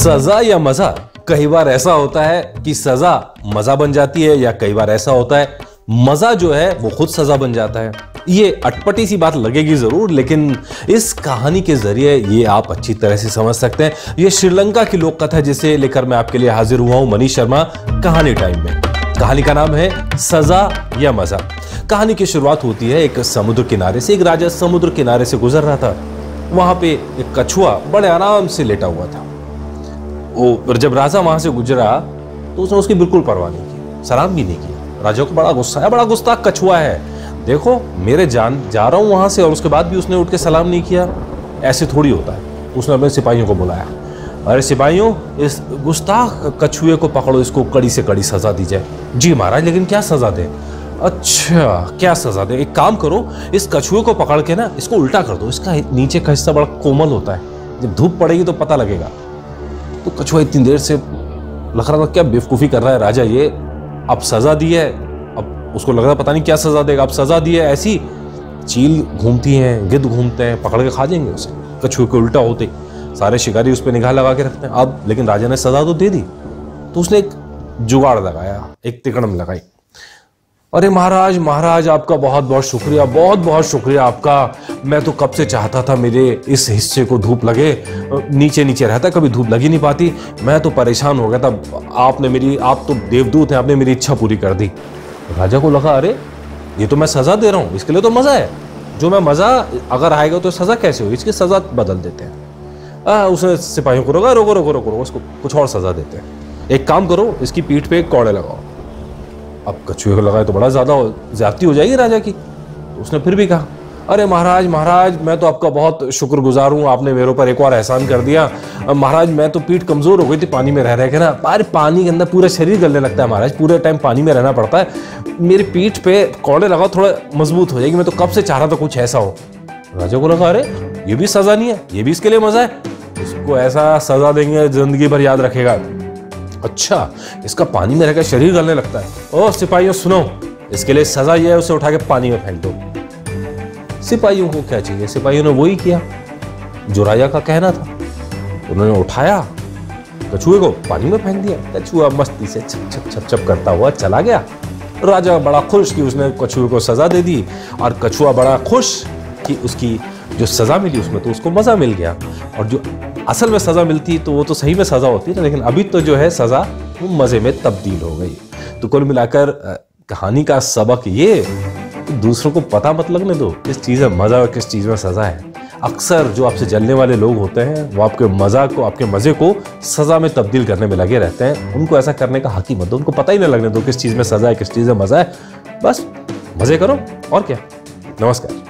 सजा या मजा? कई बार ऐसा होता है कि सजा मजा बन जाती है, या कई बार ऐसा होता है मजा जो है वो खुद सजा बन जाता है। ये अटपटी सी बात लगेगी जरूर, लेकिन इस कहानी के जरिए ये आप अच्छी तरह से समझ सकते हैं। ये श्रीलंका की लोक कथा जिसे लेकर मैं आपके लिए हाजिर हुआ हूं मनीष शर्मा कहानी टाइम में। कहानी का नाम है सजा या मजा। कहानी की शुरुआत होती है एक समुद्र किनारे से। एक राजा समुद्र किनारे से गुजर रहा था। वहां पे एक कछुआ बड़े आराम से लेटा हुआ था। और जब राजा वहां से गुजरा तो उसने उसकी बिल्कुल परवाह नहीं की, सलाम भी नहीं किया। राजा को बड़ा गुस्सा है, बड़ा गुस्ताख कछुआ है। देखो मेरे जा रहा हूं वहां से, और उसके बाद भी उसने उठ के सलाम नहीं किया, ऐसे थोड़ी होता है। उसने अपने सिपाहियों को बुलाया, अरे सिपाहियों, इस गुस्ताख कछुए को पकड़ो, इसको कड़ी से कड़ी सजा दी जाए। जी महाराज, लेकिन क्या सजा दे? अच्छा, क्या सजा दे? एक काम करो, इस कछुए को पकड़ के ना इसको उल्टा कर दो। इसका नीचे का हिस्सा बड़ा कोमल होता है, जब धूप पड़ेगी तो पता लगेगा। तो कछुआ इतनी देर से लग रहा था क्या बेवकूफ़ी कर रहा है राजा ये। अब सजा दी है, अब उसको लग रहा पता नहीं क्या सजा देगा। अब सजा दी है, ऐसी चील घूमती हैं, गिद्ध घूमते हैं, पकड़ के खा जाएंगे उसे। कछुए को उल्टा होते सारे शिकारी उस पर निगाह लगा के रखते हैं। अब लेकिन राजा ने सजा तो दे दी, तो उसने एक जुगाड़ लगाया, एक तिकड़म लगाई। अरे महाराज महाराज, आपका बहुत बहुत शुक्रिया, बहुत बहुत शुक्रिया आपका। मैं तो कब से चाहता था मेरे इस हिस्से को धूप लगे, नीचे नीचे रहता, कभी धूप लगी नहीं पाती। मैं तो परेशान हो गया था। आप तो देवदूत हैं, आपने मेरी इच्छा पूरी कर दी। राजा को लगा अरे ये तो मैं सजा दे रहा हूँ, इसके लिए तो मजा है। जो मैं मजा अगर आएगा तो सजा कैसे हो? इसकी सजा बदल देते हैं। उसने सिपाहियों को रोका, रोको रोको रोको रोको, उसको कुछ और सजा देते हैं। एक काम करो, इसकी पीठ पे एक कौड़े लगाओ। अब कछुए को लगाए तो बड़ा ज्यादती हो जाएगी राजा की। तो उसने फिर भी कहा, अरे महाराज महाराज, मैं तो आपका बहुत शुक्रगुजार हूँ, आपने मेरे ऊपर एक और एहसान कर दिया। महाराज मैं तो पीठ कमजोर हो गई थी पानी में रह रहे के ना। अरे पानी के अंदर पूरा शरीर गलने लगता है महाराज, पूरे टाइम पानी में रहना पड़ता है। मेरी पीठ पे कौड़े लगाओ, थोड़ा मजबूत हो जाएगी। मैं तो कब से चाह रहा था कुछ ऐसा हो। राजा को लगा अरे ये भी सजा नहीं है, ये भी इसके लिए मजा है, इसको ऐसा सजा देंगे जिंदगी भर याद रखेगा। अच्छा, इसका पानी में रहकर शरीर गलने लगता है। ओ सिपाहियों सुनो, इसके लिए सजा ये है, उसे उठा के पानी में फेंक दो। सिपाहियों को क्या चाहिए? सिपाहियों ने वही किया जो राजा का कहना था। उन्होंने उठाया कछुए को, पानी में फेंक दिया। कछुआ मस्ती से छप छप छप छप करता हुआ चला गया। राजा बड़ा खुश कि उसने कछुए को सजा दे दी, और कछुआ बड़ा खुश कि उसकी जो सजा मिली उसमें तो उसको मजा मिल गया। और जो असल में सजा मिलती तो वो तो सही में सजा होती है ना, लेकिन अभी तो जो है सजा वो मजे में तब्दील हो गई। तो कुल मिलाकर कहानी का सबक ये कि दूसरों को पता मत लगने दो किस चीज में मजा और किस चीज में सजा है। अक्सर जो आपसे जलने वाले लोग होते हैं वो आपके मजे को सजा में तब्दील करने में लगे रहते हैं। उनको ऐसा करने का हक ही मत दो, उनको पता ही नहीं लगने दो किस चीज में सजा है किस चीज में मजा है। बस मजे करो और क्या। नमस्कार।